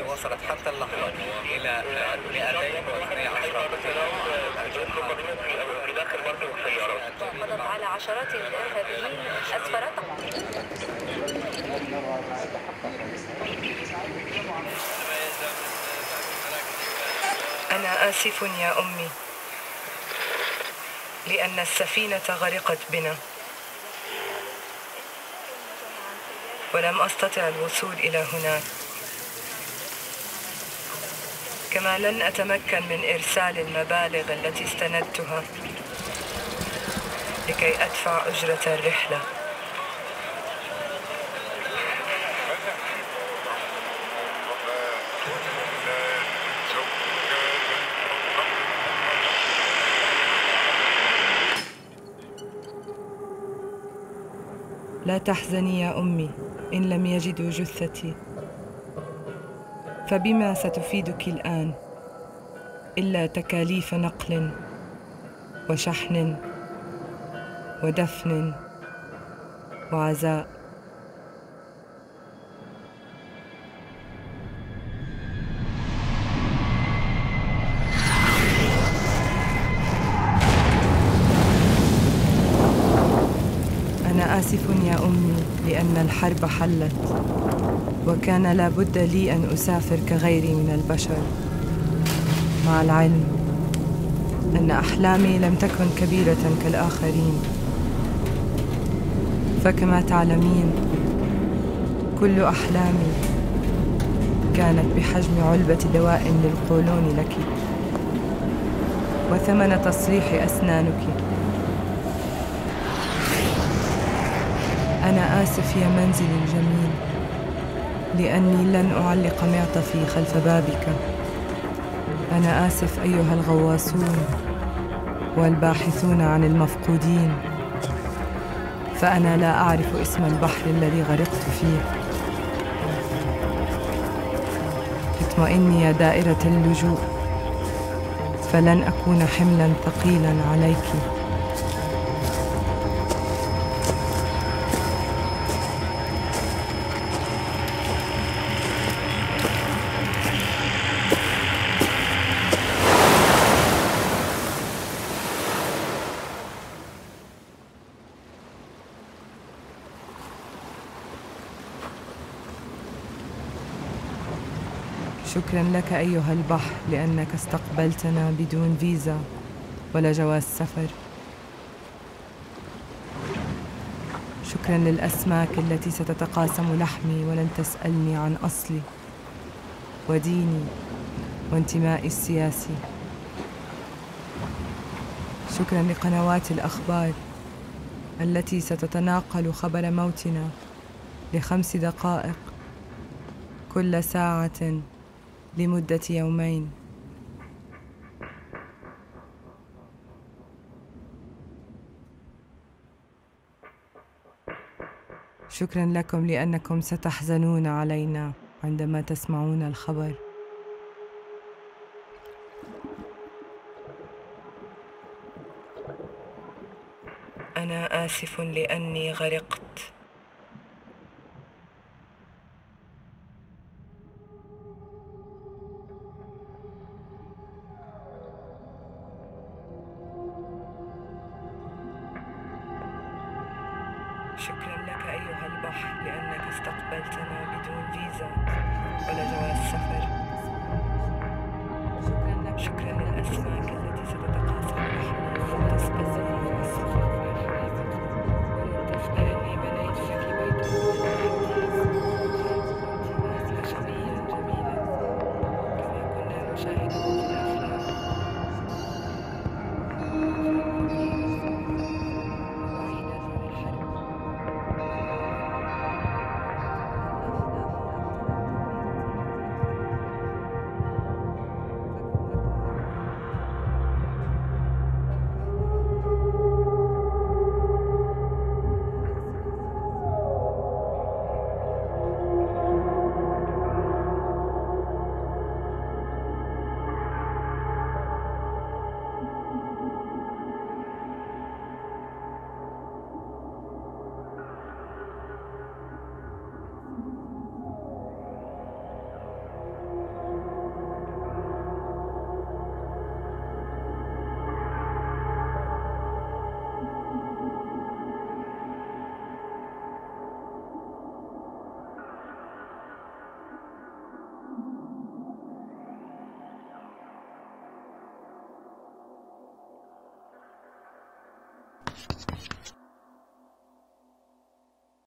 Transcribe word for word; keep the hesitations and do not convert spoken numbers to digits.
وصلت حتى اللحظة إلى مئتين واثني عشر. قضت على عشرات من الإرهابيين أسفرتهم. أنا آسف يا أمي لأن السفينة غرقت بنا ولم أستطع الوصول إلى هناك، كما لن أتمكن من إرسال المبالغ التي استندتها لكي أدفع أجرة الرحلة. لا تحزني يا أمي إن لم يجدوا جثتي، فبما ستفيدك الآن إلا تكاليف نقل وشحن ودفن وعزاء. أنا آسف يا أمي لأن الحرب حلت وكان لا بد لي أن أسافر كغيري من البشر، مع العلم أن أحلامي لم تكن كبيرة كالآخرين. فكما تعلمين كل أحلامي كانت بحجم علبة دواء للقولون لك وثمن تصريح أسنانك. أنا آسف يا منزلي الجميل لأني لن أعلق معطفي خلف بابك. أنا آسف أيها الغواصون والباحثون عن المفقودين، فأنا لا أعرف اسم البحر الذي غرقت فيه. اطمئني يا دائرة اللجوء، فلن أكون حملاً ثقيلاً عليك. شكراً لك أيها البحر لأنك استقبلتنا بدون فيزا ولا جواز سفر. شكراً للأسماك التي ستتقاسم لحمي ولن تسألني عن أصلي وديني وانتمائي السياسي. شكراً لقنوات الأخبار التي ستتناقل خبر موتنا لخمس دقائق كل ساعة لمدة يومين. شكراً لكم لأنكم ستحزنون علينا عندما تسمعون الخبر. أنا آسف لأني غرقت. شكراً لك أيها البحر لأنك استقبلتنا بدون فيزا ولا جواز سفر. شكراً للأسماك التي ستتقاسم لحمي ولن تسألني عن أصلي. لأني بنيت لك بيتاً خشبياً جميلاً كما كنا نشاهده في الأفلام.